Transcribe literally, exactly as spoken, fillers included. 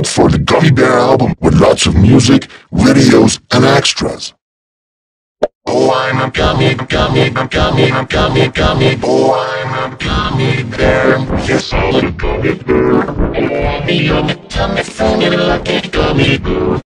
out for the Gummy Bear album with lots of music, videos, and extras. Oh, I'm a gummy, gummy, gummy, gummy, gummy. Oh, I'm a gummy bear. Yes, I'm a gummy bear. Oh, I'll be on the tummy, funny like a gummy bear.